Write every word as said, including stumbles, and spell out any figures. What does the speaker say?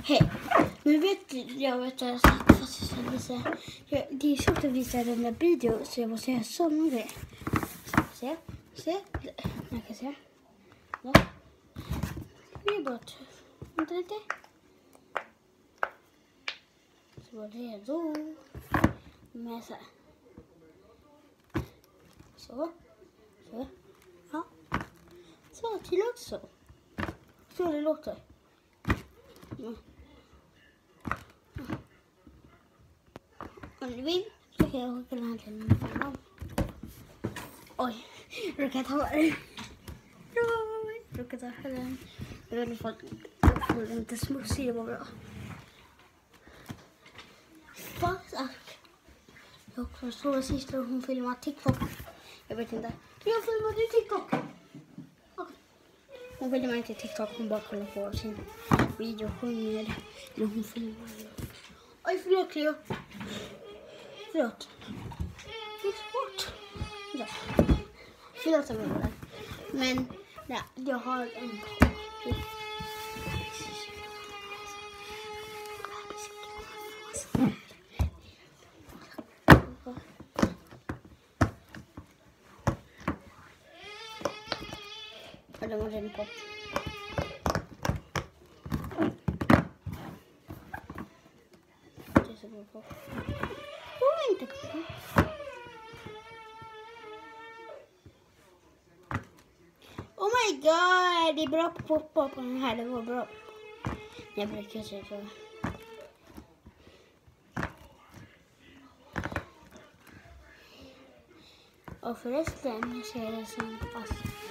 Hej, nu vet jag vet att jag visa. Det är svårt att visa den där videon så jag måste göra sån grej. Se, se, jag kan se. Ja. Det är bort. Vänta lite. Så var det redo. Med så här. Så. Så. Ja. Så till också. Så det låter. Mm. Om du vill så kan jag åka den här till den. Oj, jag kan ta den. Jag kan ta den. Jag vill få den lite smutsig, det var bra. Fuck. Jag också såg sist att hon filmade TikTok. Jag vet inte. Jag filmade TikTok. Okay. Hon filmade inte TikTok, hon bara kollade på sin video. Sjunger. Eller hon filmade. Oj, förlåt Cleo. Förlåt. Det är svårt. Ja. Förlåt om jag var där. Men ja, jag har en ja, det var den på. Det är så bra på. Oh, inte kul. Oh my god, det är bra på poppa på den här, det var bra. Jag brukar säga så. Och förresten, jag ser det som fast.